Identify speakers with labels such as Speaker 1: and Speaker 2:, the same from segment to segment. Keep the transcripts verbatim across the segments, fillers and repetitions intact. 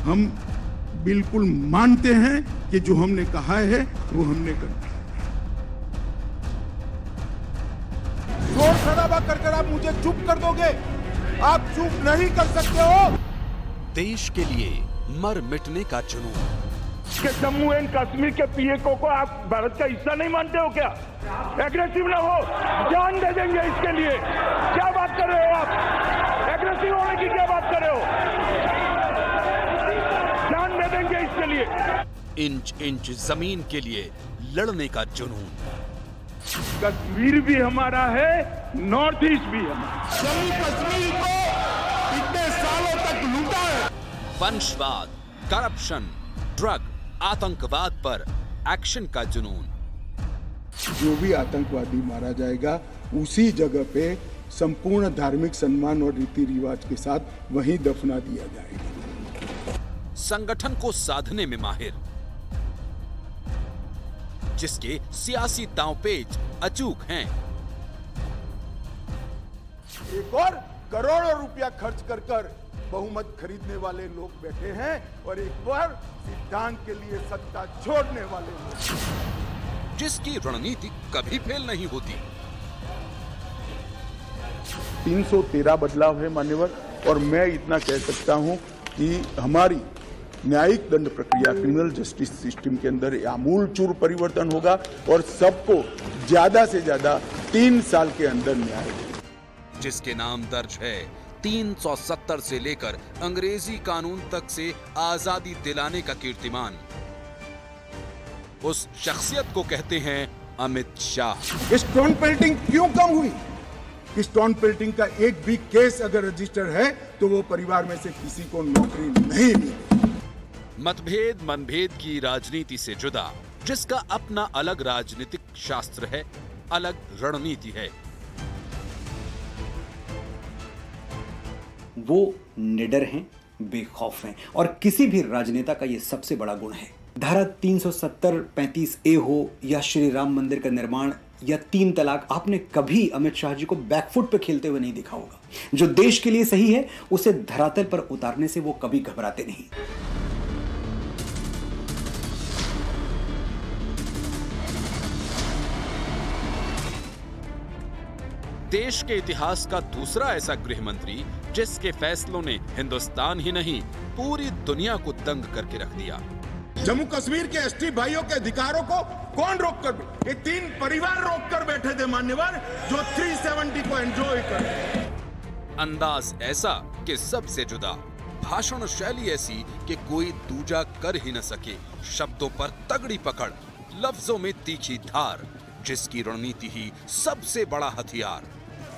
Speaker 1: हम बिल्कुल मानते हैं कि जो हमने कहा है वो हमने कर
Speaker 2: शोर शराबा कर कर आप मुझे चुप कर दोगे? आप चुप नहीं कर सकते हो।
Speaker 3: देश के लिए मर मिटने का जुनून।
Speaker 4: कि जम्मू एंड कश्मीर के पीएको को आप भारत का हिस्सा नहीं मानते हो क्या? एग्रेसिव ना हो, जान दे देंगे इसके लिए। क्या बात कर रहे हो आप? एग्रेसिव होने की क्या बात कर रहे हो? जान दे देंगे इसके लिए।
Speaker 3: इंच इंच जमीन के लिए लड़ने का जुनून।
Speaker 4: कश्मीर भी हमारा है, नॉर्थ ईस्ट भी हमारा।
Speaker 2: जम्मू कश्मीर को इतने सालों तक लूटा है।
Speaker 3: वंशवाद, करप्शन, ड्रग, आतंकवाद पर एक्शन का जुनून।
Speaker 1: जो भी आतंकवादी मारा जाएगा उसी जगह पे संपूर्ण धार्मिक सम्मान और रीति रिवाज के साथ वहीं दफना दिया जाएगा।
Speaker 3: संगठन को साधने में माहिर, जिसके सियासी दांवपेच अचूक हैं।
Speaker 2: एक और करोड़ों रुपया खर्च कर कर बहुमत खरीदने वाले लोग बैठे हैं और एक बार सिद्धांत के लिए सत्ता छोड़ने वाले लोग,
Speaker 3: जिसकी रणनीति कभी फेल नहीं होती।
Speaker 1: तीन सौ तेरह बदलाव है मान्यवर, और मैं इतना कह सकता हूं कि हमारी न्यायिक दंड प्रक्रिया, क्रिमिनल जस्टिस सिस्टम के अंदर आमूल चूर परिवर्तन होगा और सबको ज्यादा से ज्यादा तीन साल के अंदर न्याय देगा।
Speaker 3: जिसके नाम दर्ज है तीन सौ सत्तर से लेकर अंग्रेजी कानून तक से आजादी दिलाने का कीर्तिमान, उस शख्सियत को कहते हैं अमित शाह।
Speaker 1: स्टोन पेल्टिंग क्यों कम हुई? स्टोन पेल्टिंग का एक भी केस अगर रजिस्टर है तो वो परिवार में से किसी को नौकरी नहीं मिली।
Speaker 3: मतभेद मनभेद की राजनीति से जुदा, जिसका अपना अलग राजनीतिक शास्त्र है, अलग रणनीति है।
Speaker 5: वो निडर हैं, बेखौफ हैं, और किसी भी राजनेता का ये सबसे बड़ा गुण है। धारा तीन सौ सत्तर पैंतीस ए हो या श्री राम मंदिर का निर्माण या तीन तलाक, आपने कभी अमित शाह जी को बैकफुट पे खेलते हुए नहीं देखा होगा। जो देश के लिए सही है उसे धरातल पर उतारने से वो कभी घबराते नहीं।
Speaker 3: देश के इतिहास का दूसरा ऐसा गृह मंत्री जिसके फैसलों ने हिंदुस्तान ही नहीं पूरी दुनिया को दंग करके रख दिया।
Speaker 2: जम्मू कश्मीर के एसटी भाइयों के अधिकारों को कौन रोक कर, ये तीन परिवार रोक कर बैठे थे मान्यवर, जो तीन सौ सत्तर को एंजॉय कर।
Speaker 3: अंदाज ऐसा कि सबसे जुदा, भाषण शैली ऐसी कि कोई दूजा कर ही न सके, शब्दों पर तगड़ी पकड़, लफ्जों में तीखी धार, जिसकी रणनीति ही सबसे बड़ा हथियार।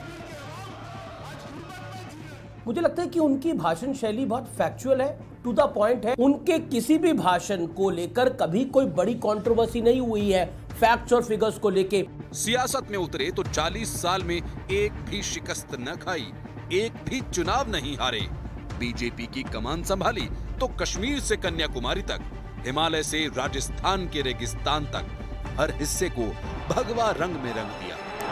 Speaker 6: मुझे लगता है कि उनकी भाषण शैली बहुत फैक्चुअल है, टू द पॉइंट है। उनके किसी भी भाषण को लेकर कभी कोई बड़ी कंट्रोवर्सी नहीं हुई है फैक्ट्स और फिगर्स को लेके।
Speaker 3: सियासत में उतरे तो चालीस साल में एक भी शिकस्त न खाई, एक भी चुनाव नहीं हारे। बीजेपी की कमान संभाली तो कश्मीर से कन्याकुमारी तक, हिमालय से राजस्थान के रेगिस्तान तक, हर हिस्से को भगवा रंग में रंग दिया।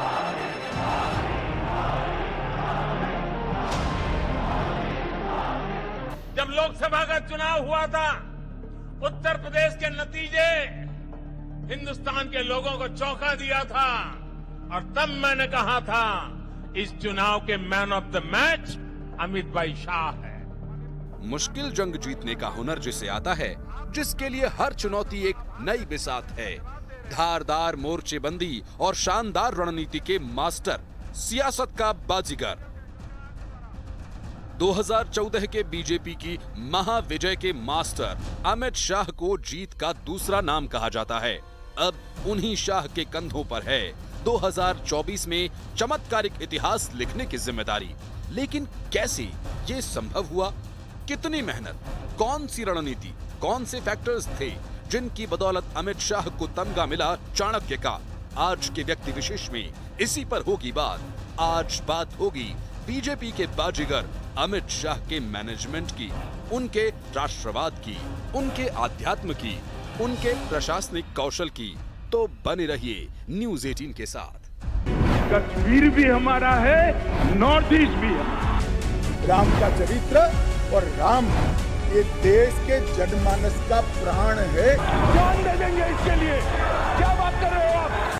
Speaker 4: जब लोकसभा का चुनाव हुआ था, उत्तर प्रदेश के नतीजे हिंदुस्तान के लोगों को चौंका दिया था, और तब मैंने कहा था इस चुनाव के man of the match Amit भाई शाह है।
Speaker 3: मुश्किल जंग जीतने का हुनर जिसे आता है, जिसके लिए हर चुनौती एक नई बिसात है, धारदार मोर्चेबंदी और शानदार रणनीति के मास्टर, सियासत का बाजीगर। दो हज़ार चौदह के बीजेपी की महाविजय के मास्टर अमित शाह को जीत का दूसरा नाम कहा जाता है। अब उन्हीं शाह के कंधों पर है दो हज़ार चौबीस में चमत्कारिक इतिहास लिखने की जिम्मेदारी। लेकिन कैसे ये संभव हुआ? कितनी मेहनत, कौन सी रणनीति, कौन से फैक्टर्स थे जिनकी बदौलत अमित शाह को तमगा मिला चाणक्य का? आज के व्यक्ति विशेष में इसी पर होगी बात। आज बात होगी बीजेपी के बाजीगर अमित शाह के मैनेजमेंट की, उनके राष्ट्रवाद की, उनके आध्यात्म की, उनके प्रशासनिक कौशल की। तो बने रहिए न्यूज़ अठारह के साथ।
Speaker 4: कश्मीर भी हमारा है, नॉर्थ ईस्ट भी है।
Speaker 2: राम का चरित्र और राम ये देश के जनमानस का प्राण है।
Speaker 4: जान दे देंगे इसके लिए। क्या बात कर रहे हो आप?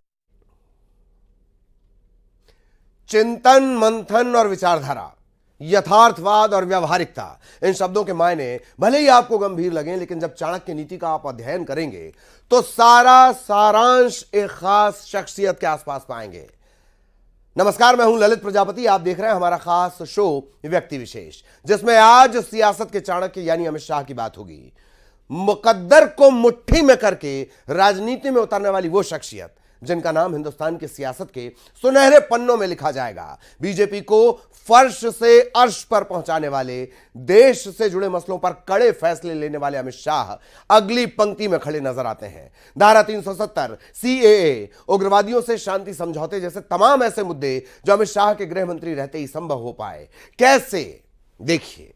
Speaker 7: चिंतन, मंथन और विचारधारा, यथार्थवाद और व्यावहारिकता, इन शब्दों के मायने भले ही आपको गंभीर लगें, लेकिन जब चाणक्य नीति का आप अध्ययन करेंगे तो सारा सारांश एक खास शख्सियत के आसपास पाएंगे। नमस्कार, मैं हूं ललित प्रजापति। आप देख रहे हैं हमारा खास शो व्यक्ति विशेष, जिसमें आज सियासत के चाणक्य यानी अमित शाह की बात होगी। मुकद्दर को मुट्ठी में करके राजनीति में उतारने वाली वो शख्सियत जिनका नाम हिंदुस्तान की सियासत के सुनहरे पन्नों में लिखा जाएगा। बीजेपी को फर्श से अर्श पर पहुंचाने वाले, देश से जुड़े मसलों पर कड़े फैसले लेने वाले अमित शाह अगली पंक्ति में खड़े नजर आते हैं। धारा तीन सौ सत्तर, सीएए, उग्रवादियों से शांति समझौते जैसे तमाम ऐसे मुद्दे जो अमित शाह के गृह मंत्री रहते ही संभव हो पाए, कैसे, देखिए।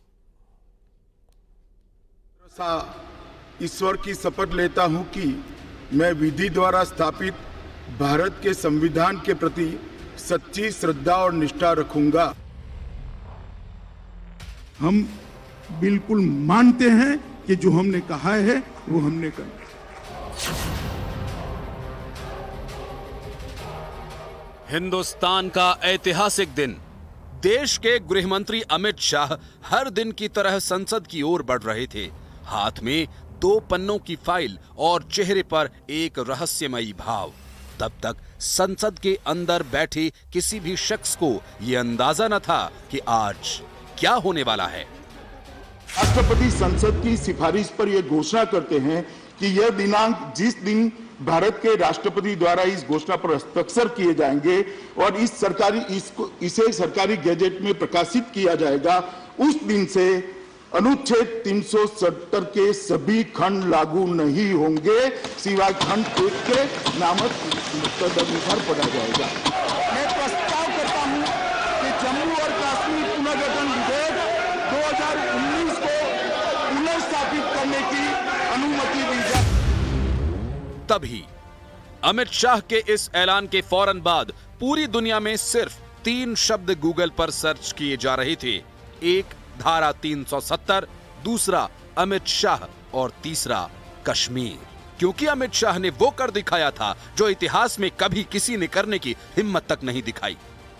Speaker 2: ईश्वर की शपथ लेता हूं कि मैं विधि द्वारा स्थापित भारत के संविधान के प्रति सच्ची श्रद्धा और निष्ठा रखूंगा। हम बिल्कुल मानते हैं कि जो हमने कहा है वो हमने करना।
Speaker 3: हिंदुस्तान का ऐतिहासिक दिन। देश के गृह मंत्री अमित शाह हर दिन की तरह संसद की ओर बढ़ रहे थे। हाथ में दो पन्नों की फाइल और चेहरे पर एक रहस्यमयी भाव। तब तक संसद के अंदर बैठे किसी भी शख्स को यह अंदाजा न था कि आज क्या होने वाला है।
Speaker 2: राष्ट्रपति संसद की सिफारिश पर यह घोषणा करते हैं कि यह दिनांक, जिस दिन भारत के राष्ट्रपति द्वारा इस घोषणा पर हस्ताक्षर किए जाएंगे और इस सरकारी इसको इसे सरकारी गैजेट में प्रकाशित किया जाएगा, उस दिन से अनुच्छेद तीन सौ सत्तर के सभी खंड लागू नहीं होंगे, सिवाय खंड एक के नामक तदनुसार पढ़ा जाएगा। मैं प्रस्ताव करता हूं कि जम्मू और कश्मीर पुनर्गठन विधेयक दो हज़ार उन्नीस को पुनर्स्थापित करने की अनुमति दी जाए।
Speaker 3: तभी अमित शाह के इस ऐलान के फौरन बाद पूरी दुनिया में सिर्फ तीन शब्द गूगल पर सर्च किए जा रहे थे। एक, धारा तीन सौ सत्तर, दूसरा अमित शाह और तीसरा कश्मीर। क्योंकि अमित शाह ने वो कर दिखाया था जो इतिहास में कभी किसी ने करने की हिम्मत तक नहीं दिखाई।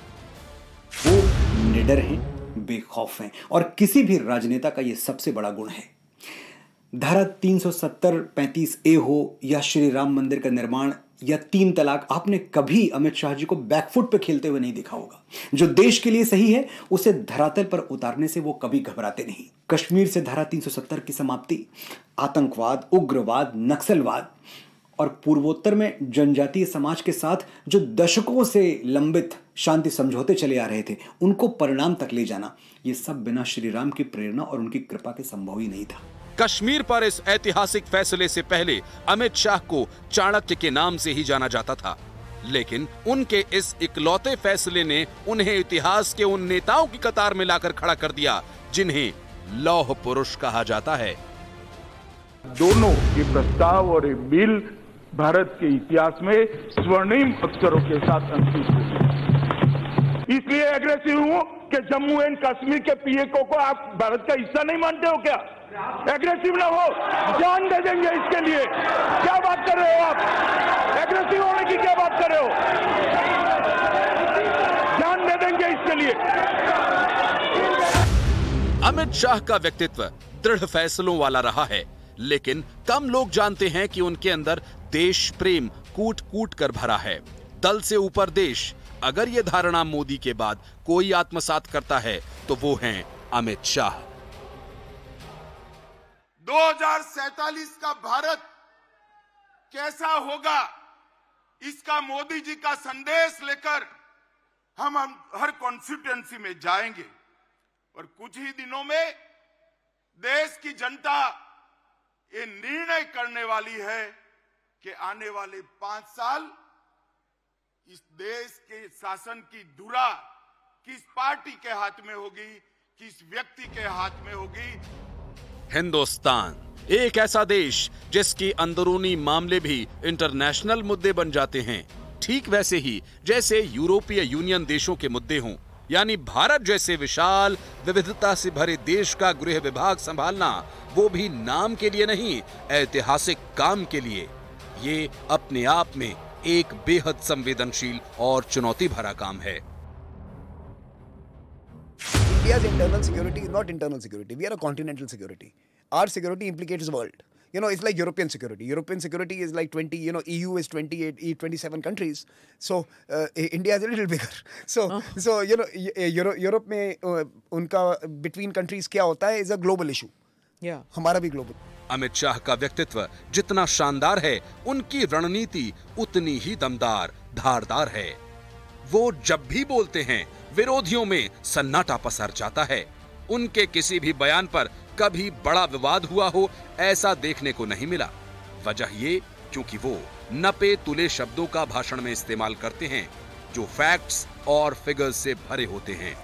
Speaker 5: वो निडर हैं, बेखौफ हैं और किसी भी राजनेता का ये सबसे बड़ा गुण है। धारा तीन सौ सत्तर, पैंतीस ए हो या श्री राम मंदिर का निर्माण या तीन तलाक, आपने कभी अमित शाह जी को बैकफुट पे खेलते हुए नहीं देखा होगा। जो देश के लिए सही है उसे धरातल पर उतारने से वो कभी घबराते नहीं। कश्मीर से धारा तीन सौ सत्तर की समाप्ति, आतंकवाद, उग्रवाद, नक्सलवाद और पूर्वोत्तर में जनजातीय समाज के साथ जो दशकों से लंबित शांति समझौते चले आ रहे थे, उनको परिणाम तक ले जाना, ये सब बिना श्री राम की प्रेरणा और उनकी कृपा के संभव ही नहीं था।
Speaker 3: कश्मीर पर इस ऐतिहासिक फैसले से पहले अमित शाह को चाणक्य के नाम से ही जाना जाता था, लेकिन उनके इस इकलौते फैसले ने उन्हें इतिहास के उन नेताओं की कतार में लाकर खड़ा कर दिया जिन्हें लौह पुरुष कहा जाता है।
Speaker 2: दोनों ये प्रस्ताव और ये बिल भारत के इतिहास में स्वर्णिम अक्षरों के साथ अंकित हुए। इसलिए एग्रेसिव हूं कि जम्मू एंड कश्मीर के पीएको को आप भारत का हिस्सा नहीं मानते हो क्या? एग्रेसिव ना हो, जान दे देंगे इसके लिए। क्या बात कर रहे हो आप? एग्रेसिव होने की क्या बात कर रहे हो? जान दे देंगे इसके लिए।
Speaker 3: अमित शाह का व्यक्तित्व दृढ़ फैसलों वाला रहा है, लेकिन कम लोग जानते हैं कि उनके अंदर देश प्रेम कूट कूट कर भरा है। दल से ऊपर देश, अगर यह धारणा मोदी के बाद कोई आत्मसात करता है तो वो हैं अमित शाह।
Speaker 2: दो हज़ार सैंतालीस का भारत कैसा होगा, इसका मोदी जी का संदेश लेकर हम, हम हर कॉन्स्टिट्यूएंसी में जाएंगे और कुछ ही दिनों में देश की जनता ये निर्णय करने वाली है कि आने वाले पांच साल इस देश के शासन की धुरा किस पार्टी के हाथ में होगी, किस व्यक्ति के हाथ में होगी।
Speaker 3: हिंदुस्तान एक ऐसा देश जिसकी अंदरूनी मामले भी इंटरनेशनल मुद्दे बन जाते हैं, ठीक वैसे ही जैसे यूरोपीय यूनियन देशों के मुद्दे हों। यानी भारत जैसे विशाल विविधता से भरे देश का गृह विभाग संभालना, वो भी नाम के लिए नहीं, ऐतिहासिक काम के लिए। ये अपने आप में एक बेहद संवेदनशील और चुनौती भरा काम है।
Speaker 8: India's internal security is not internal security. We are a continental security. Our security implicates the world. You know, it's like European security. European security is like twenty, you know, E U is twenty-eight, twenty-seven countries. So, uh, India is a little bigger. So, oh. so you know, Euro, Europe में uh, उनका between countries क्या होता है is a global issue.
Speaker 9: Yeah.
Speaker 8: हमारा भी global.
Speaker 3: Amit Shah का व्यक्तित्व जितना शानदार है, उनकी रणनीति उतनी ही दमदार, धारदार है। वो जब भी बोलते हैं, विरोधियों में सन्नाटा पसर जाता है। उनके किसी भी बयान पर कभी बड़ा विवाद हुआ हो, ऐसा देखने को नहीं मिला। वजह ये क्योंकि वो नपे तुले शब्दों का भाषण में इस्तेमाल करते हैं, जो फैक्ट्स और फिगर्स से भरे होते हैं।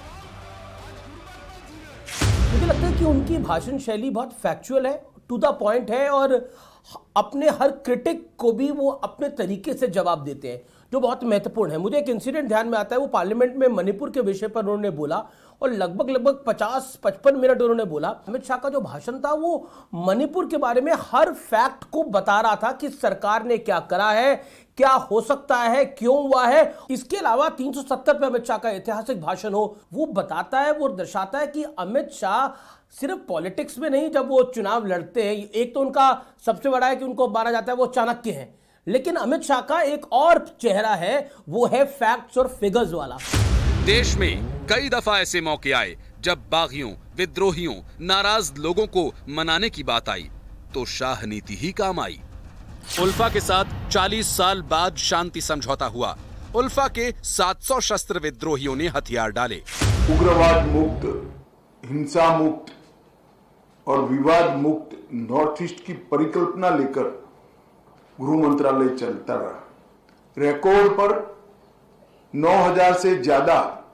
Speaker 6: मुझे लगता है कि उनकी भाषण शैली बहुत फैक्चुअल है, टू द पॉइंट है, और अपने हर क्रिटिक को भी वो अपने तरीके से जवाब देते हैं, जो बहुत महत्वपूर्ण है। मुझे एक इंसिडेंट ध्यान में आता है, वो पार्लियामेंट में मणिपुर के विषय पर उन्होंने बोला और लगभग लगभग पचास पचपन मिनट उन्होंने बोला। अमित शाह का जो भाषण था वो मणिपुर के बारे में हर फैक्ट को बता रहा था कि सरकार ने क्या करा है, क्या हो सकता है, क्यों हुआ है। इसके अलावा तीन सौ सत्तर पे अमित शाह का ऐतिहासिक भाषण हो, वो बताता है, वो दर्शाता है कि अमित शाह सिर्फ पॉलिटिक्स में नहीं, जब वो चुनाव लड़ते हैं, एक तो उनका सबसे बड़ा है कि उनको माना जाता है वो चाणक्य हैं, लेकिन अमित शाह का एक और चेहरा है, वो है फैक्ट्स और फिगर्स वाला।
Speaker 3: देश में कई दफा ऐसे मौके आए जब बागियों, विद्रोहियों, नाराज लोगों को मनाने की बात आई तो शाह नीति ही काम आई। उल्फा के साथ चालीस साल बाद शांति समझौता हुआ। उल्फा के सात सौ शस्त्र विद्रोहियों ने हथियार डाले।
Speaker 2: उग्रवाद मुक्त, हिंसा मुक्त और विवाद मुक्त नॉर्थ ईस्ट की परिकल्पना लेकर गृह मंत्रालय चलता रहा। रिकॉर्ड पर नौ हज़ार से ज्यादा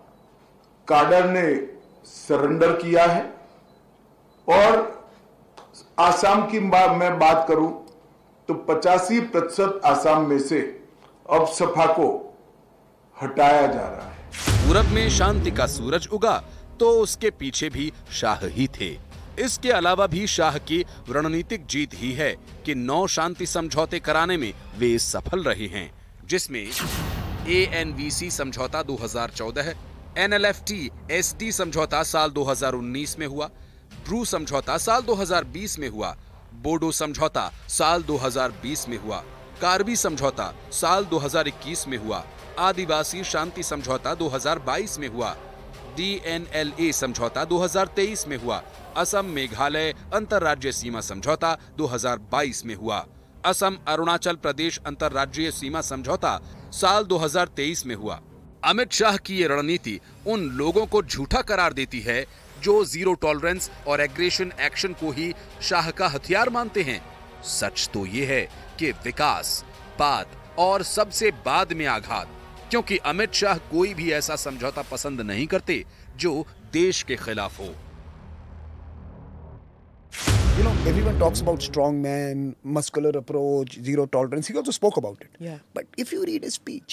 Speaker 2: काडर ने सरेंडर किया है और आसाम की मैं बात करूं तो पचासी प्रतिशत आसाम में से अब सपा को हटाया जा रहा है।
Speaker 3: पूरब में शांति का सूरज उगा तो उसके पीछे भी शाह ही थे। इसके अलावा भी शाह की रणनीतिक जीत ही है कि नौ शांति समझौते कराने में वे सफल रहे हैं, जिसमें ए एन वी सी समझौता दो हज़ार चौदह, N L F T S T समझौता साल दो हज़ार उन्नीस में हुआ, ब्रू समझौता साल दो हज़ार बीस में हुआ, बोडो समझौता साल दो हज़ार बीस में हुआ, कार्बी समझौता साल दो हज़ार इक्कीस में हुआ, आदिवासी शांति समझौता दो हज़ार बाईस में हुआ, डी एन एल ए समझौता दो हज़ार तेईस में हुआ, असम मेघालय अंतर्राज्यीय सीमा समझौता दो हज़ार बाईस में हुआ, असम अरुणाचल प्रदेश अंतर्राज्यीय सीमा समझौता साल दो हज़ार तेईस में हुआ। अमित शाह की ये रणनीति उन लोगों को झूठा करार देती है जो जीरो टॉलरेंस और एग्रेशन एक्शन को ही शाह का हथियार मानते हैं। सच तो ये है कि विकास, बात और सबसे बाद में आघात, क्योंकि अमित शाह कोई भी ऐसा समझौता पसंद नहीं करते जो देश के खिलाफ हो।
Speaker 8: You know, everyone talks about strong man, muscular approach, zero tolerance. He also spoke about it.
Speaker 9: Yeah.
Speaker 8: But if you read his speech,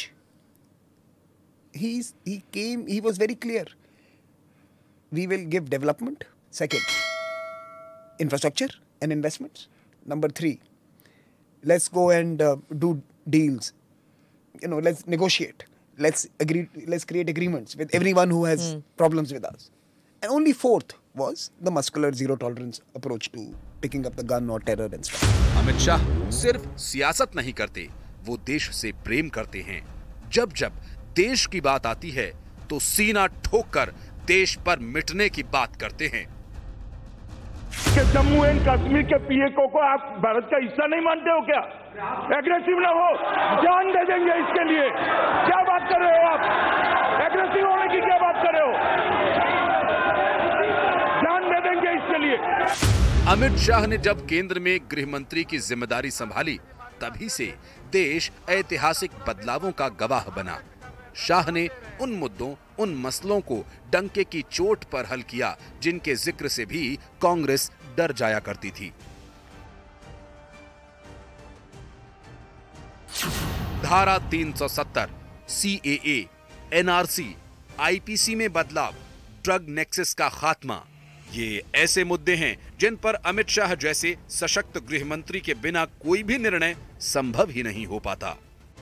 Speaker 8: he's he came. He was very clear. We will give development. Second, infrastructure and investments. Number three, let's go and uh, do deals. You know, let's negotiate. Let's agree. Let's create agreements with everyone who has mm. problems with us. And only fourth was the muscular zero tolerance approach to picking up the gun or terror and stuff.
Speaker 3: Amit Shah सिर्फ सियासत नहीं करते, वो देश से प्रेम करते हैं। जब जब देश की बात आती है तो सीना ठोक कर देश पर मिटने की बात करते हैं।
Speaker 4: कि जम्मू एंड कश्मीर के पीएको को आप भारत का हिस्सा नहीं मानते हो क्या? एग्रेसिव ना हो, जान दे देंगे इसके लिए। क्या बात कर रहे हो आप? एग्रेसिव होने की क्या बात कर रहे हो? जान दे देंगे इसके लिए।
Speaker 3: अमित शाह ने जब केंद्र में गृह मंत्री की जिम्मेदारी संभाली, तभी से देश ऐतिहासिक बदलावों का गवाह बना। शाह ने उन मुद्दों, उन मसलों को डंके की चोट पर हल किया जिनके जिक्र से भी कांग्रेस डर जाया करती थी। धारा तीन सौ सत्तर, C A A, N R C, IPC में बदलाव, ड्रग नेक्सस का खात्मा, ये ऐसे मुद्दे हैं जिन पर अमित शाह जैसे सशक्त गृह मंत्री के बिना कोई भी निर्णय संभव ही नहीं हो पाता।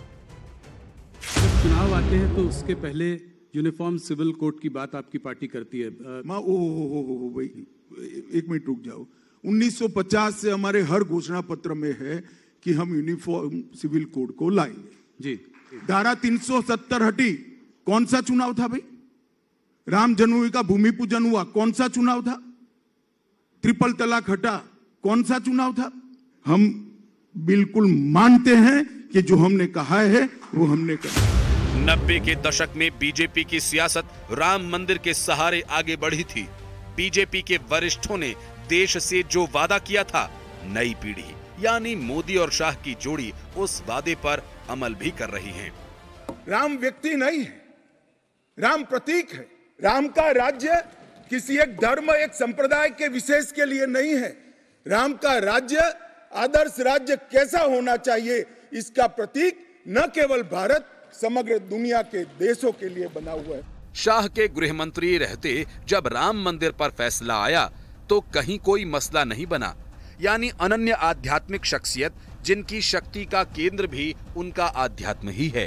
Speaker 9: जब चुनाव आते हैं तो उसके पहले यूनिफॉर्म सिविल कोड की बात आपकी पार्टी करती है।
Speaker 2: माँ ओ हो हो हो भाई एक मिनट रुक जाओ। उन्नीस सौ पचास से हमारे हर घोषणा पत्र में है कि हम यूनिफॉर्म सिविल कोड को लाएंगे।
Speaker 9: जी,
Speaker 2: धारा तीन सौ सत्तर हटी, कौन सा चुनाव था भाई? राम जन्मभूमि का भूमि पूजन हुआ, कौन सा चुनाव था? ट्रिपल तलाक हटा, कौन सा चुनाव था? हम बिल्कुल मानते हैं कि जो हमने कहा है वो हमने कहा।
Speaker 3: नब्बे के दशक में बीजेपी की सियासत राम मंदिर के सहारे आगे बढ़ी थी। बीजेपी के वरिष्ठों ने देश से जो वादा किया था, नई पीढ़ी यानी मोदी और शाह की जोड़ी उस वादे पर अमल भी कर रही है।
Speaker 2: राम व्यक्ति नहीं है, राम प्रतीक है। राम का राज्य किसी एक धर्म, एक संप्रदाय के विशेष के लिए नहीं है। राम का राज्य आदर्श राज्य कैसा होना चाहिए, इसका प्रतीक न केवल भारत, समग्र दुनिया के देशों के लिए बना हुआ है।
Speaker 3: शाह के गृह मंत्री रहते जब राम मंदिर पर फैसला आया तो कहीं कोई मसला नहीं बना, यानी अनन्य आध्यात्मिक शख्सियत जिनकी शक्ति का केंद्र भी उनका आध्यात्म ही है।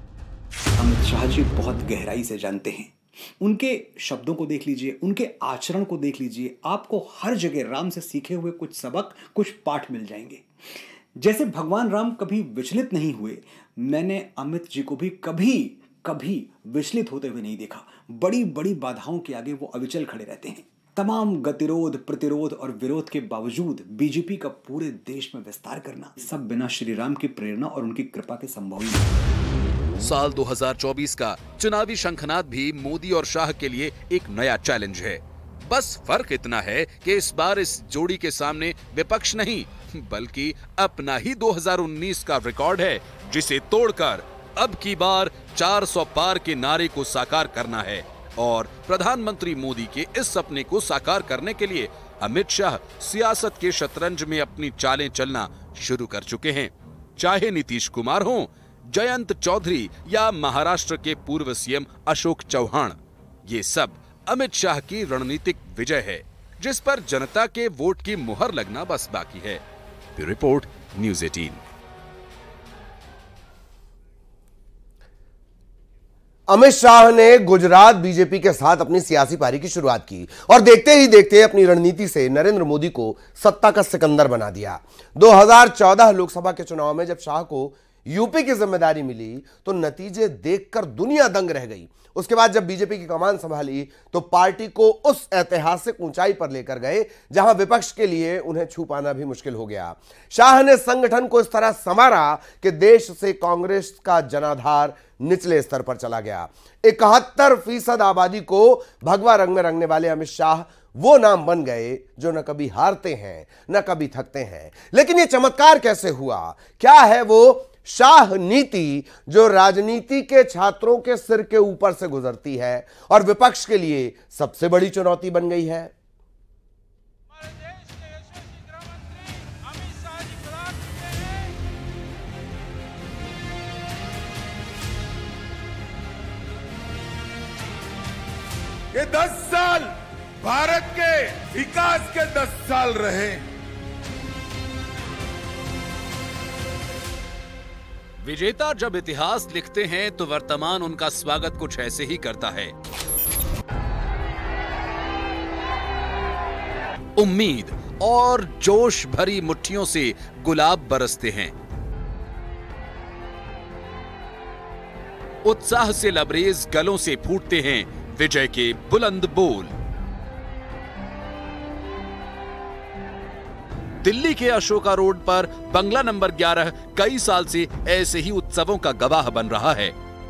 Speaker 5: अमित शाह जी बहुत गहराई से जानते हैं। उनके शब्दों को देख लीजिए, उनके आचरण को देख लीजिए, आपको हर जगह राम से सीखे हुए कुछ सबक, कुछ पाठ मिल जाएंगे। जैसे भगवान राम कभी विचलित नहीं हुए, मैंने अमित जी को भी कभी कभी विचलित होते हुए नहीं देखा। बड़ी बड़ी बाधाओं के आगे वो अविचल खड़े रहते हैं। तमाम गतिरोध, प्रतिरोध और विरोध के बावजूद बीजेपी का पूरे देश में विस्तार करना, सब बिना श्री राम की प्रेरणा और उनकी कृपा के संभव ही नहीं।
Speaker 3: साल दो हज़ार चौबीस का चुनावी शंखनाद भी मोदी और शाह के लिए एक नया चैलेंज है। बस फर्क इतना है कि इस बार इस जोड़ी के सामने विपक्ष नहीं बल्कि अपना ही दो हज़ार उन्नीस का रिकॉर्ड है, जिसे तोड़कर अब की बार चार सौ पार के नारे को साकार करना है। और प्रधानमंत्री मोदी के इस सपने को साकार करने के लिए अमित शाह सियासत के शतरंज में अपनी चालें चलना शुरू कर चुके हैं। चाहे नीतीश कुमार हो, जयंत चौधरी या महाराष्ट्र के पूर्व सीएम अशोक चौहान, ये सब अमित शाह की रणनीतिक विजय है, जिस पर जनता के वोट की मुहर लगना बस बाकी है। ब्यूरो रिपोर्ट, न्यूज़ अठारह।
Speaker 7: अमित शाह ने गुजरात बीजेपी के साथ अपनी सियासी पारी की शुरुआत की और देखते ही देखते अपनी रणनीति से नरेंद्र मोदी को सत्ता का सिकंदर बना दिया। दो हज़ार चौदह लोकसभा के चुनाव में जब शाह को यूपी की जिम्मेदारी मिली तो नतीजे देखकर दुनिया दंग रह गई। उसके बाद जब बीजेपी की कमान संभाली तो पार्टी को उस ऐतिहासिक ऊंचाई पर लेकर गए जहां विपक्ष के लिए उन्हें छू पाना भी मुश्किल हो गया। शाह ने संगठन को इस तरह संवारा कि देश से कांग्रेस का जनाधार निचले स्तर पर चला गया। इकहत्तर फीसद आबादी को भगवा रंग में रंगने वाले अमित शाह वो नाम बन गए जो न कभी हारते हैं न कभी थकते हैं। लेकिन ये चमत्कार कैसे हुआ? क्या है वो शाह नीति जो राजनीति के छात्रों के सिर के ऊपर से गुजरती है और विपक्ष के लिए सबसे बड़ी चुनौती बन गई है?
Speaker 2: ये दस साल भारत के विकास के दस साल रहे।
Speaker 3: विजेता जब इतिहास लिखते हैं तो वर्तमान उनका स्वागत कुछ ऐसे ही करता है। उम्मीद और जोश भरी मुट्ठियों से गुलाब बरसते हैं। उत्साह से लबरेज गलों से फूटते हैं विजय के बुलंद बोल। दिल्ली के अशोका रोड पर बंगला नंबर ग्यारह कई साल से ऐसे ही उत्सवों का गवाह बन रहा है।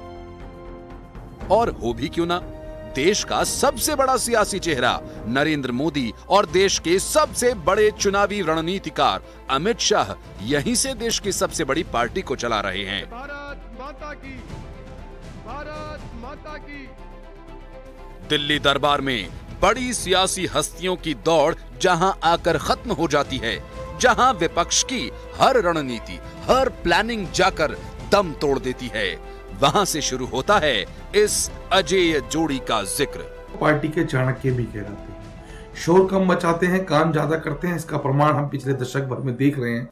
Speaker 3: और हो भी क्यों ना, देश का सबसे बड़ा सियासी चेहरा नरेंद्र मोदी और देश के सबसे बड़े चुनावी रणनीतिकार अमित शाह यहीं से देश की सबसे बड़ी पार्टी को चला रहे हैं।
Speaker 9: भारत माता की, भारत माता की।
Speaker 3: दिल्ली दरबार में बड़ी सियासी हस्तियों की दौड़ जहां आकर खत्म हो जाती है, जहां विपक्ष की हर रणनीति, हर प्लानिंग जाकर दम तोड़ देती है, वहां से शुरू होता है इस अजेय जोड़ी का जिक्र।
Speaker 10: पार्टी के चाणक्य भी कहलाते हैं, शोर कम मचाते हैं, काम ज्यादा करते हैं। इसका प्रमाण हम पिछले दशक भर में देख रहे हैं।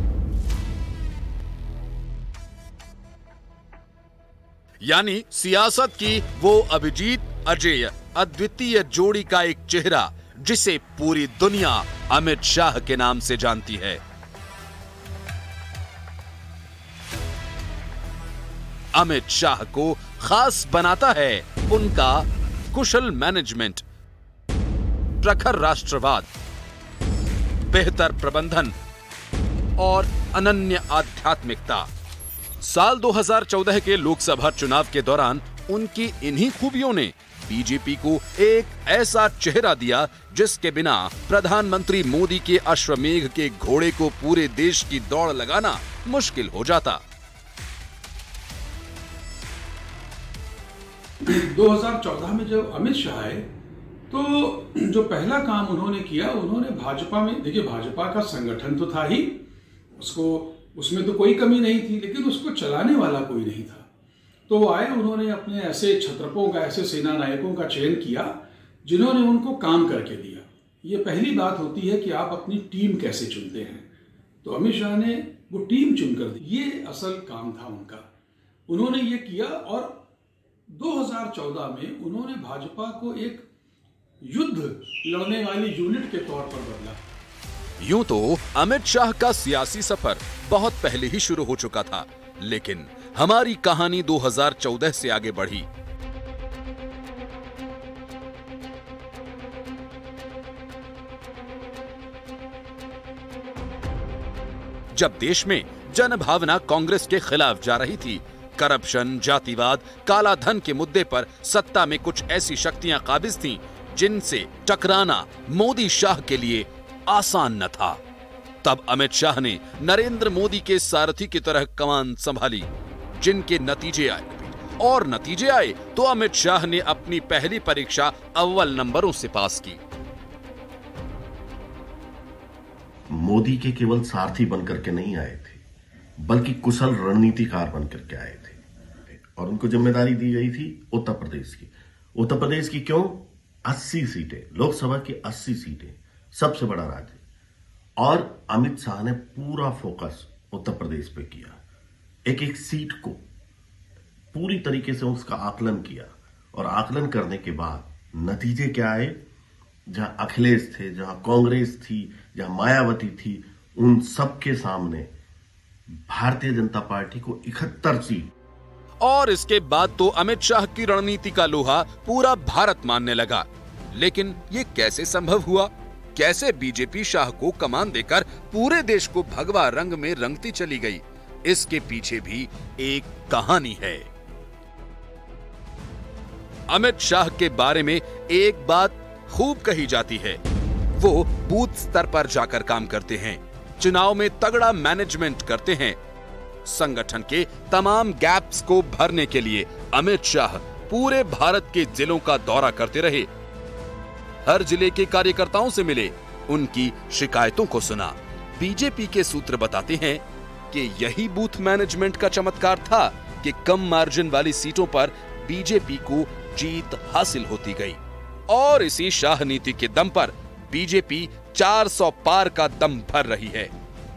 Speaker 3: यानी सियासत की वो अभिजीत अजेय अद्वितीय जोड़ी का एक चेहरा जिसे पूरी दुनिया अमित शाह के नाम से जानती है। अमित शाह को खास बनाता है उनका कुशल मैनेजमेंट, प्रखर राष्ट्रवाद, बेहतर प्रबंधन और अनन्य आध्यात्मिकता। साल दो हज़ार चौदह के लोकसभा चुनाव के दौरान उनकी इन्हीं खूबियों ने बीजेपी को एक ऐसा चेहरा दिया जिसके बिना प्रधानमंत्री मोदी के अश्वमेघ के घोड़े को पूरे देश की दौड़ लगाना मुश्किल हो जाता।
Speaker 9: दो हज़ार चौदह में जब अमित शाह आए तो जो पहला काम उन्होंने किया, उन्होंने भाजपा में, देखिए भाजपा का संगठन तो था ही, उसको उसमें तो कोई कमी नहीं थी, लेकिन उसको चलाने वाला कोई नहीं था। तो वो आए, उन्होंने अपने ऐसे छत्रपों का, ऐसे सेना नायकों का चयन किया जिन्होंने उनको काम करके दिया। ये पहली बात होती है कि आप अपनी टीम कैसे चुनते हैं। तो अमित शाह ने वो टीम चुनकर दी, ये असल काम था उनका। उन्होंने ये किया और दो हज़ार चौदह में उन्होंने भाजपा को एक युद्ध लड़ने वाली यूनिट के तौर पर बदला।
Speaker 3: यूं तो अमित शाह का सियासी सफर बहुत पहले ही शुरू हो चुका था, लेकिन हमारी कहानी दो हज़ार चौदह से आगे बढ़ी। जब देश में जनभावना कांग्रेस के खिलाफ जा रही थी, करप्शन, जातिवाद, काला धन के मुद्दे पर सत्ता में कुछ ऐसी शक्तियां काबिज थीं जिनसे टकराना मोदी शाह के लिए आसान न था। तब अमित शाह ने नरेंद्र मोदी के सारथी की तरह कमान संभाली, जिनके नतीजे आए और नतीजे आए तो अमित शाह ने अपनी पहली परीक्षा अव्वल नंबरों से पास की।
Speaker 11: मोदी के केवल सारथी बनकर के नहीं आए थे, बल्कि कुशल रणनीतिकार बनकर के आए थे और उनको जिम्मेदारी दी गई थी उत्तर प्रदेश की। उत्तर प्रदेश की क्यों? अस्सी सीटें, लोकसभा की अस्सी सीटें, सबसे बड़ा राज्य। और अमित शाह ने पूरा फोकस उत्तर प्रदेश पे किया, एक एक सीट को पूरी तरीके से उसका आकलन किया और आकलन करने के बाद नतीजे क्या आए? जहां अखिलेश थे, जहां कांग्रेस थी, जहां मायावती थी, उन सबके सामने भारतीय जनता पार्टी को इकहत्तर सीट।
Speaker 3: और इसके बाद तो अमित शाह की रणनीति का लोहा पूरा भारत मानने लगा। लेकिन ये कैसे संभव हुआ? कैसे बीजेपी शाह को कमान देकर पूरे देश को भगवा रंग में रंगती चली गई? इसके पीछे भी एक कहानी है। अमित शाह के बारे में एक बात खूब कही जाती है, वो बूथ स्तर पर जाकर काम करते हैं, चुनाव में तगड़ा मैनेजमेंट करते हैं। संगठन के तमाम गैप्स को भरने के लिए अमित शाह पूरे भारत के जिलों का दौरा करते रहे, हर जिले के कार्यकर्ताओं से मिले, उनकी शिकायतों को सुना। बीजेपी के सूत्र बताते हैं कि यही बूथ मैनेजमेंट का चमत्कार था कि कम मार्जिन वाली सीटों पर बीजेपी को जीत हासिल होती गई और इसी शाह नीति के दम पर बीजेपी चार सौ पार का दम भर रही है।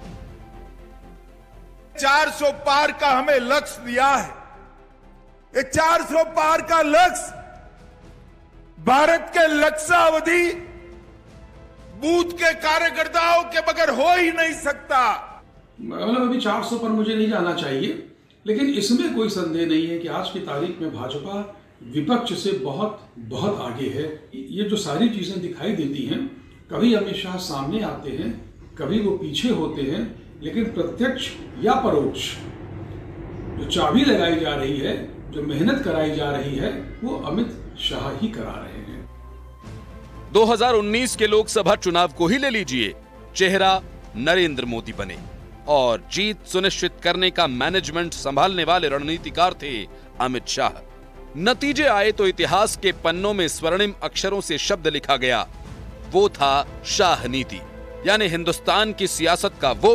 Speaker 2: चार सौ पार का हमें लक्ष्य दिया है। ये चार सौ पार का लक्ष्य भारत के लक्ष्यावधि बूथ के कार्यकर्ताओं के बगैर हो ही नहीं सकता।
Speaker 9: मतलब अभी चार सौ पर मुझे नहीं जाना चाहिए, लेकिन इसमें कोई संदेह नहीं है कि आज की तारीख में भाजपा विपक्ष से बहुत बहुत आगे है। ये जो सारी चीजें दिखाई देती हैं, कभी अमित शाह सामने आते हैं, कभी वो पीछे होते हैं, लेकिन प्रत्यक्ष या परोक्ष जो चाबी लगाई जा रही है, जो मेहनत कराई जा रही है, वो अमित शाह ही करा रहे हैं।
Speaker 3: दो हज़ार उन्नीस के लोकसभा चुनाव को ही ले लीजिए, चेहरा नरेंद्र मोदी बने और जीत सुनिश्चित करने का मैनेजमेंट संभालने वाले रणनीतिकार थे अमित शाह। नतीजे आए तो इतिहास के पन्नों में स्वर्णिम अक्षरों से शब्द लिखा गया, वो था शाह नीति, यानी हिंदुस्तान की सियासत का वो विजय मंत्र जिसे बीजेपी के एक एक कार्यकर्ता ने कंठस्थ कर देश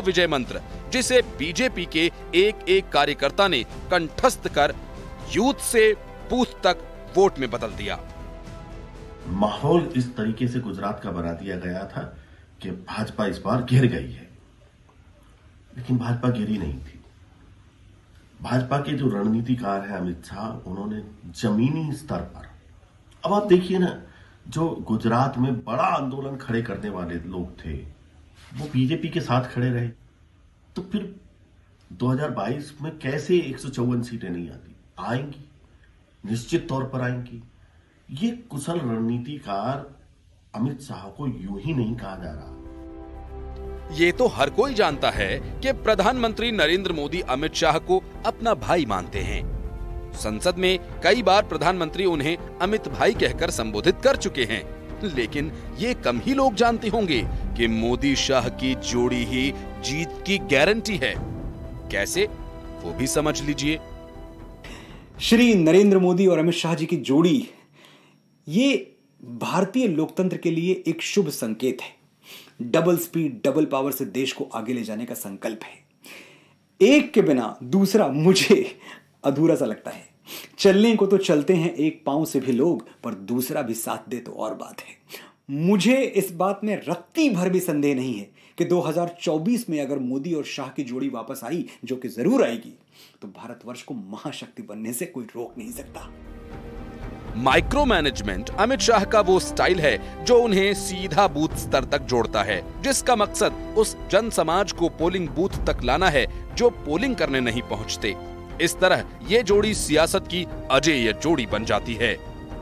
Speaker 3: यूथ से बूथ तक वोट में बदल दिया।
Speaker 11: माहौल इस तरीके से गुजरात का बना दिया गया था कि भाजपा इस बार गिर गई है, लेकिन भाजपा गिरी नहीं थी। भाजपा के जो रणनीतिकार हैं अमित शाह, उन्होंने जमीनी स्तर पर, अब आप देखिए ना, जो गुजरात में बड़ा आंदोलन खड़े करने वाले लोग थे वो बीजेपी के साथ खड़े रहे, तो फिर दो हज़ार बाईस में कैसे एक सौ चौवन सीटें नहीं आती? आएंगी, निश्चित तौर पर आएंगी। ये कुशल रणनीतिकार अमित शाह को यूं ही नहीं कहा जा रहा।
Speaker 3: ये तो हर कोई जानता है कि प्रधानमंत्री नरेंद्र मोदी अमित शाह को अपना भाई मानते हैं। संसद में कई बार प्रधानमंत्री उन्हें अमित भाई कहकर संबोधित कर चुके हैं, लेकिन ये कम ही लोग जानते होंगे कि मोदी शाह की जोड़ी ही जीत की गारंटी है। कैसे, वो भी समझ लीजिए।
Speaker 5: श्री नरेंद्र मोदी और अमित शाह जी की जोड़ी, ये भारतीय लोकतंत्र के लिए एक शुभ संकेत है। डबल स्पीड, डबल पावर से देश को आगे ले जाने का संकल्प है। एक के बिना दूसरा मुझे अधूरा सा लगता है। चलने को तो चलते हैं एक पांव से भी लोग, पर दूसरा भी साथ दे तो और बात है। मुझे इस बात में रत्ती भर भी संदेह नहीं है कि दो हज़ार चौबीस में अगर मोदी और शाह की जोड़ी वापस आई, जो कि जरूर आएगी, तो भारतवर्ष को महाशक्ति बनने से कोई रोक नहीं सकता।
Speaker 3: माइक्रो मैनेजमेंट अमित शाह का वो स्टाइल है जो उन्हें सीधा बूथ स्तर तक जोड़ता है, जिसका मकसद उस जन समाज को पोलिंग बूथ तक लाना है जो पोलिंग करने नहीं पहुंचते। इस तरह ये जोड़ी सियासत की अजेय जोड़ी बन जाती है।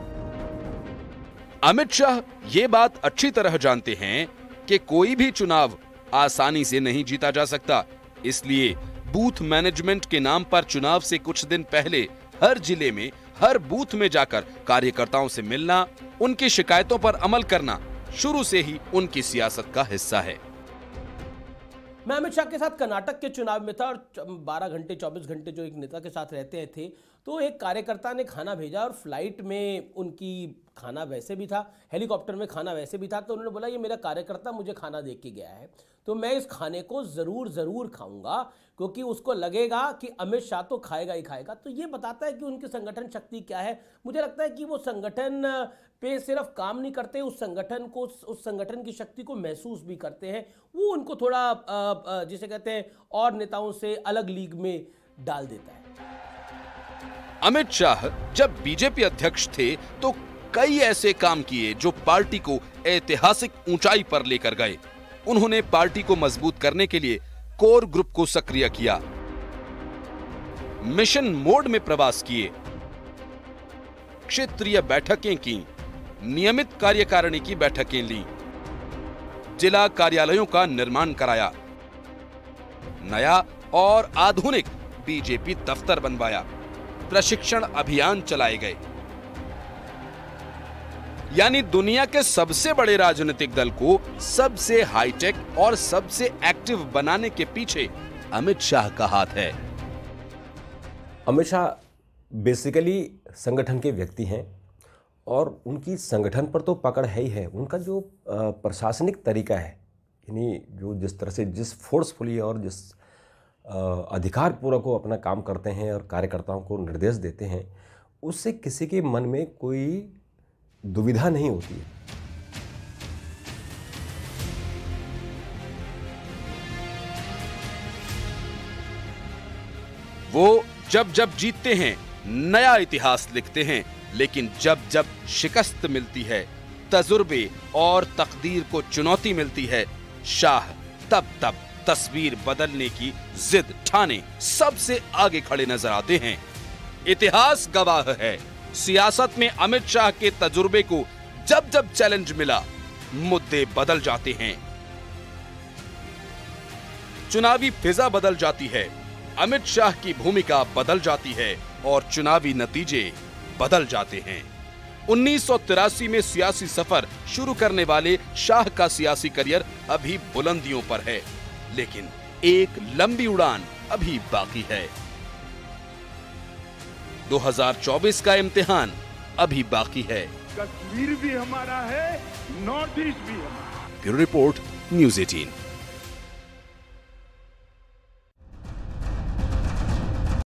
Speaker 3: अमित शाह ये बात अच्छी तरह जानते हैं कि कोई भी चुनाव आसानी से नहीं जीता जा सकता, इसलिए बूथ मैनेजमेंट के नाम पर चुनाव से कुछ दिन पहले हर जिले में, हर बूथ में जाकर कार्यकर्ताओं से मिलना, उनकी शिकायतों पर अमल करना शुरू से ही उनकी सियासत का हिस्सा है।
Speaker 6: मैं अमित शाह के साथ कर्नाटक के चुनाव में था और बारह घंटे चौबीस घंटे जो एक नेता के साथ रहते थे, तो एक कार्यकर्ता ने खाना भेजा और फ्लाइट में उनकी खाना वैसे भी था, हेलीकॉप्टर में खाना वैसे भी था, तो उन्होंने बोला ये मेरा कार्यकर्ता मुझे खाना दे के गया है, तो मैं इस खाने को ज़रूर ज़रूर खाऊंगा, क्योंकि उसको लगेगा कि अमित शाह तो खाएगा ही खाएगा। तो ये बताता है कि उनकी संगठन शक्ति क्या है। मुझे लगता है कि वो संगठन पे सिर्फ काम नहीं करते, उस संगठन को, उस संगठन की शक्ति को महसूस भी करते हैं। वो उनको थोड़ा जिसे कहते हैं और नेताओं से अलग लीग में डाल देता है।
Speaker 3: अमित शाह जब बीजेपी अध्यक्ष थे तो कई ऐसे काम किए जो पार्टी को ऐतिहासिक ऊंचाई पर लेकर गए। उन्होंने पार्टी को मजबूत करने के लिए कोर ग्रुप को सक्रिय किया, मिशन मोड में प्रवास किए, क्षेत्रीय बैठकें की, नियमित कार्यकारिणी की बैठकें ली, जिला कार्यालयों का निर्माण कराया, नया और आधुनिक बीजेपी दफ्तर बनवाया, प्रशिक्षण अभियान चलाए गए। यानी दुनिया के सबसे बड़े राजनीतिक दल को सबसे हाईटेक और सबसे एक्टिव बनाने के पीछे अमित शाह का हाथ है।
Speaker 12: अमित शाह बेसिकली संगठन के व्यक्ति हैं और उनकी संगठन पर तो पकड़ है ही है। उनका जो प्रशासनिक तरीका है, यानी जो जिस तरह से जिस फोर्सफुली और जिस अधिकार पूर्वक को अपना काम करते हैं और कार्यकर्ताओं को निर्देश देते हैं, उससे किसी के मन में कोई दुविधा नहीं होती है।
Speaker 3: वो जब जब जीतते हैं नया इतिहास लिखते हैं, लेकिन जब जब शिकस्त मिलती है, तजुर्बे और तकदीर को चुनौती मिलती है, शाह तब तब तस्वीर बदलने की जिद ठाने सबसे आगे खड़े नजर आते हैं। इतिहास गवाह है, सियासत में अमित शाह के तजुर्बे को जब जब चैलेंज मिला, मुद्दे बदल जाते हैं, चुनावी फिजा बदल जाती है, अमित शाह की भूमिका बदल जाती है और चुनावी नतीजे बदल जाते हैं। उन्नीस सौ तिरासी में सियासी सफर शुरू करने वाले शाह का सियासी करियर अभी बुलंदियों पर है, लेकिन एक लंबी उड़ान अभी बाकी है। दो हज़ार चौबीस का इम्तिहान अभी बाकी है।
Speaker 2: कश्मीर भी हमारा है, नॉर्थ ईस्ट भी हमारा।
Speaker 3: ब्यूरो रिपोर्ट, न्यूज़ अठारह।